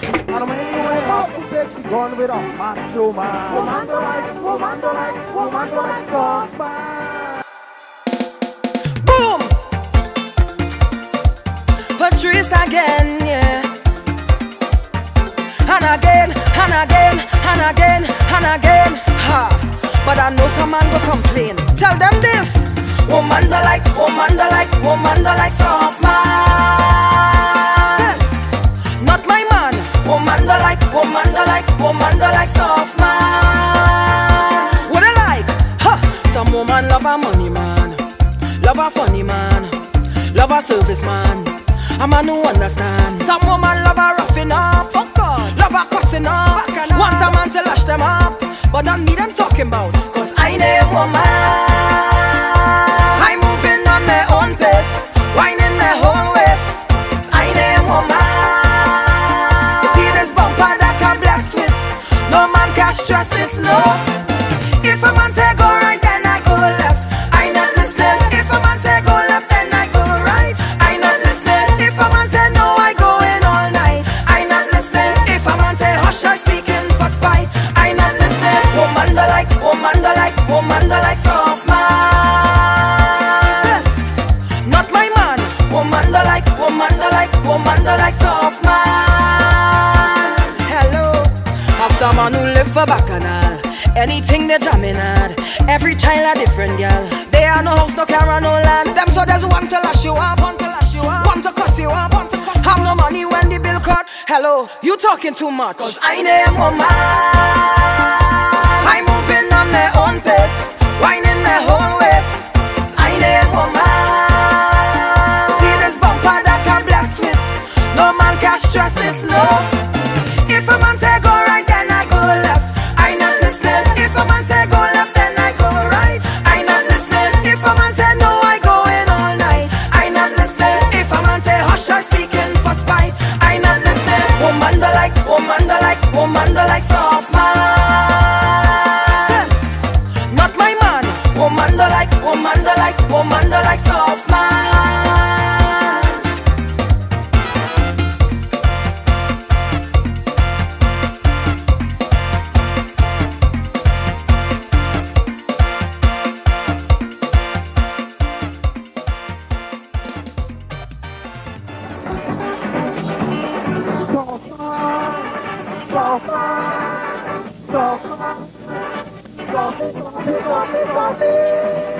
And I'm anyway about to take the gun with a macho man. Woman do like soft man. Boom! Patrice again, yeah. And again, and again, and again, and again. Ha! But I know some man go complain. Tell them this. Woman do like soft man. Yes. Not my man. Woman do like soft man. What I like? Ha! Some woman love a money man, love a funny man, love a service man. A man who understand. Some woman love a roughing up, oh God, love a cussing up. Want a man to lash them up, but not me them talking about. Cause I name woman. I'm moving on my own pace, whining my whole waist. I name woman. You see this bumper that I'm blessed with, no man can stress this, no. If a man say go right, then I go left. I not listening. If a man say go left, then I go right. I not listening. If a man say no, I go in all night. I not listening. If a man say hush, I speaking for spite. I not listening. Woman do like soft man. Yes. Not my man. Woman do like soft man. Hello. Have someone who live for bacchanal. Anything they jamming at. Every child a different girl. They are no house, no car, no land. Them so there's one to lash you up, want to cuss you up, have no money when the bill cut. Hello, you talking too much. Cause I name woman. I'm moving on my own pace, whining my whole waist. I name woman. See this bumper that I'm blessed with, no man can stress this, no. If a man say go right, then I go left. I not listening. If a man say go left, then I go right. I not listening. If a man say no, I go in all night. I not listening. If a man say hush, I speaking for spite. I not listening. Woman do like soft man. Yes. Not my man. Woman do like soft man. Soft man.